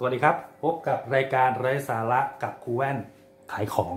วัสดีครับพบกับรายการไร้สาระกับครูแว่นขายของ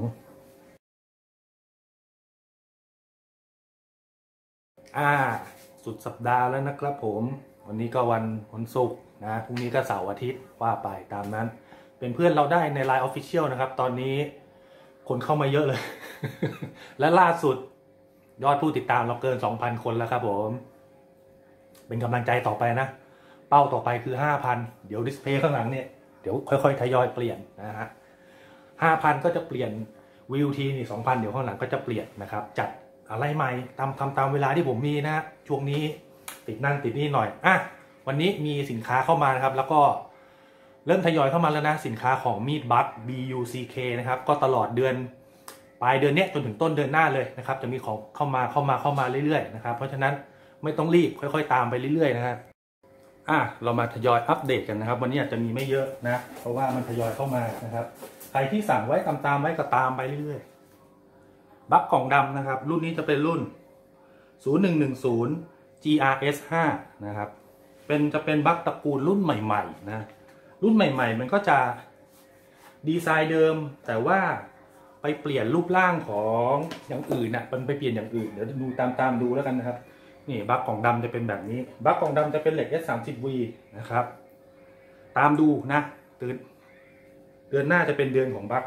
สุดสัปดาห์แล้วนะครับผมวันนี้ก็วันศุกร์นะพรุ่งนี้ก็เสาร์อาทิตย์ว่าไปตามนั้นเป็นเพื่อนเราได้ใน Line Official นะครับตอนนี้คนเข้ามาเยอะเลย และล่าสุดยอดผู้ติดตามเราเกิน 2,000 คนแล้วครับผมเป็นกำลังใจต่อไปนะเป้าต่อไปคือ 5,000 เดี๋ยวดิสเพย์ข้างหลังเนี่ยเดี๋ยวค่อยๆทยอยเปลี่ยนนะฮะ 5,000 ก็จะเปลี่ยนวิวทีนี่ 2,000 เดี๋ยวข้างหลังก็จะเปลี่ยนนะครับจัดอะไรใหม่ตามเวลาที่ผมมีนะช่วงนี้ติดนั่นติดนี่หน่อยวันนี้มีสินค้าเข้ามานะครับแล้วก็เริ่มทยอยเข้ามาแล้วนะสินค้าของมีดบัค BUCK นะครับก็ตลอดเดือนปลายเดือนนี้จนถึงต้นเดือนหน้าเลยนะครับจะมีของเข้ามาเรื่อยๆนะครับเพราะฉะนั้นไม่ต้องรีบค่อยๆตามไปเรื่อยๆนะครับเรามาทยอยอัปเดตกันนะครับวันนี้อาจจะมีไม่เยอะนะเพราะว่ามันทยอยเข้ามานะครับใครที่สั่งไว้ตามไว้ก็ตามไปเรื่อยๆบัคกล่องดำนะครับรุ่นนี้จะเป็นรุ่น 0110 GRS 5 นะครับจะเป็นบัคตระกูลรุ่นใหม่ๆนะรุ่นใหม่ๆมันก็จะดีไซน์เดิมแต่ว่าไปเปลี่ยนรูปร่างของอย่างอื่นนะมันไปเปลี่ยนอย่างอื่นเดี๋ยวดูตามดูแล้วกันนะครับนี่บัคกล่องดำจะเป็นแบบนี้บัคกล่องดำจะเป็นเหล็ก S30V นะครับตามดูนะเดือนหน้าจะเป็นเดือนของบัค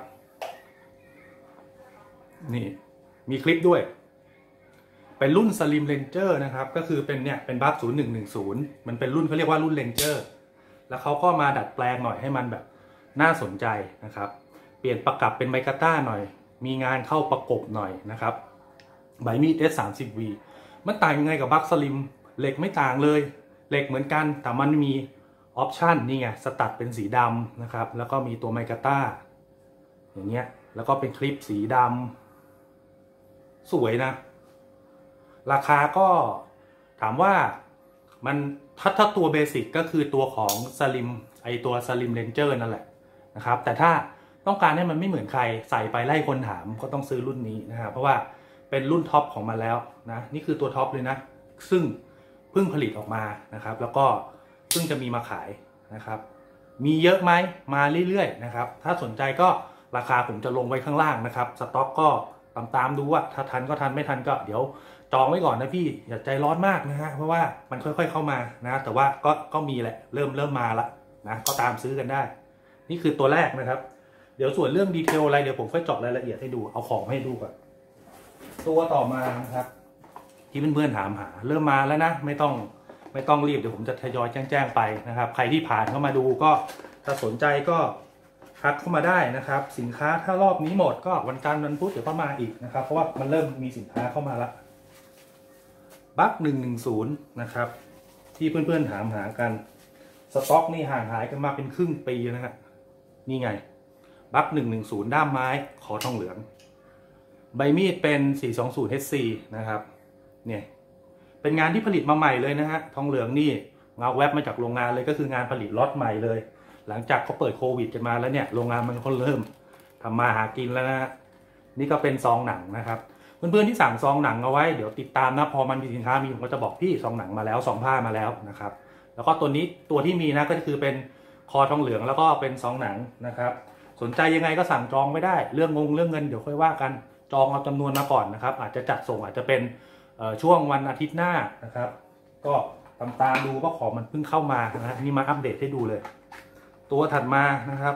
นี่มีคลิปด้วยเป็นรุ่น Slim Ranger นะครับก็คือเป็นบัค 0110 มันเป็นรุ่นเขาเรียกว่ารุ่น Ranger แล้วเขาก็มาดัดแปลงหน่อยให้มันแบบน่าสนใจนะครับเปลี่ยนประกับเป็นไมกาต้าหน่อยมีงานเข้าประกบหน่อยนะครับใบมีด S30V มันต่างยังไงกับบัคสลิมเหล็กไม่ต่างเลยเหล็กเหมือนกันแต่มันมีออปชันนี่ไงสตัดเป็นสีดำนะครับแล้วก็มีตัวไมกาต้าอย่างเงี้ยแล้วก็เป็นคลิปสีดำสวยนะราคาก็ถามว่ามันถ้าตัวเบสิกก็คือตัวของสลิมตัวสลิมเรนเจอร์นั่นแหละนะครับแต่ถ้าต้องการให้มันไม่เหมือนใครใส่ไปไล่คนถามก็ต้องซื้อรุ่นนี้นะครับเพราะว่าเป็นรุ่นท็อปของมันแล้วนะนี่คือตัวท็อปเลยนะซึ่งเพิ่งผลิตออกมานะครับแล้วก็เพิ่งจะมีมาขายนะครับมีเยอะไหมมาเรื่อยๆนะครับถ้าสนใจก็ราคาผมจะลงไว้ข้างล่างนะครับสต็อกก็ตามดูว่าถ้าทันก็ทันไม่ทันก็เดี๋ยวจองไว้ก่อนนะพี่อย่าใจร้อนมากนะฮะเพราะว่ามันค่อยๆเข้ามานะแต่ว่าก็มีแหละเริ่มมาละนะก็ตามซื้อกันได้นี่คือตัวแรกนะครับเดี๋ยวส่วนเรื่องดีเทลอะไรเดี๋ยวผมค่อยเจาะรายละเอียดให้ดูเอาของให้ดูก่อนตัวต่อมานะครับที่เพื่อนๆถามหาเริ่มมาแล้วนะไม่ต้องรีบเดี๋ยวผมจะทยอยแจ้งไปนะครับใครที่ผ่านเข้ามาดูก็ถ้าสนใจก็ทักเข้ามาได้นะครับสินค้าถ้ารอบนี้หมดก็วันจันทร์วันพุธเดี๋ยวก็มาอีกนะครับเพราะว่ามันเริ่มมีสินค้าเข้ามาละบัค110นะครับที่เพื่อนๆถามหากันสต็อกนี่ห่างหายกันมาเป็นครึ่งปีนะฮะนี่ไงบัค110ด้ามไม้ขอทองเหลืองใบมีดเป็น 420HC นะครับเนี่ยเป็นงานที่ผลิตมาใหม่เลยนะฮะทองเหลืองนี่เงาแวบมาจากโรงงานเลยก็คืองานผลิตล็อตใหม่เลยหลังจากเขาเปิดโควิดกันมาแล้วเนี่ยโรงงานมันก็เริ่มทำมาหากินแล้วนะนี่ก็เป็นซองหนังนะครับเพื่อนๆที่สั่งซองหนังเอาไว้เดี๋ยวติดตามนะพอมันมีสินค้ามีผมก็จะบอกพี่ซองหนังมาแล้วซองผ้ามาแล้วนะครับแล้วก็ตัวที่มีนะก็คือเป็นคอทองเหลืองแล้วก็เป็นซองหนังนะครับสนใจยังไงก็สั่งจองไม่ได้เรื่องเงินเดี๋ยวค่อยว่ากันจองเอาจำนวนมาก่อนนะครับอาจจะจัดส่งอาจจะเป็นช่วงวันอาทิตย์หน้านะครับก็ตามดูว่าของมันเพิ่งเข้ามานะนี่มาอัปเดตให้ดูเลยตัวถัดมานะครับ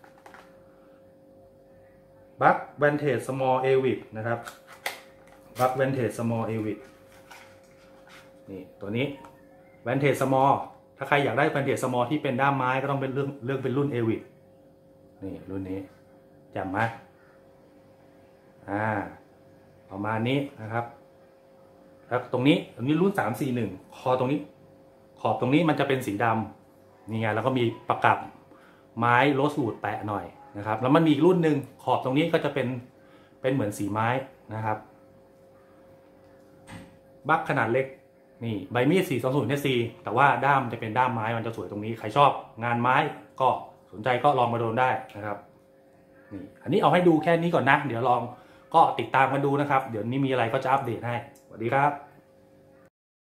บัคแวนเทจสมอลเอวิดนะครับบัคแวนเทจสมอลเอวิดนี่ตัวนี้แวนเทจสมอลถ้าใครอยากได้แวนเทจสมอลที่เป็นด้ามไม้ก็ต้องเป็นเรื่องเป็นรุ่นเอวิดนี่รุ่นนี้จำไหมประมาณนี้นะครับแล้วตรงนี้รุ่น341คอตรงนี้ขอบตรงนี้มันจะเป็นสีดำนี่ไงแล้วก็มีประกับไม้โรสวูดแปะหน่อยนะครับแล้วมันมีอีกรุ่นหนึ่งขอบตรงนี้ก็จะเป็นเหมือนสีไม้นะครับบัคขนาดเล็กนี่ใบมีด 420HC แต่ว่าด้ามจะเป็นด้ามไม้มันจะสวยตรงนี้ใครชอบงานไม้ก็สนใจก็ลองมาโดนได้นะครับนี่อันนี้เอาให้ดูแค่นี้ก่อนนะเดี๋ยวลองก็ติดตามกันดูนะครับเดี๋ยวนี้มีอะไรก็จะอัปเดตให้สวัสดีครับ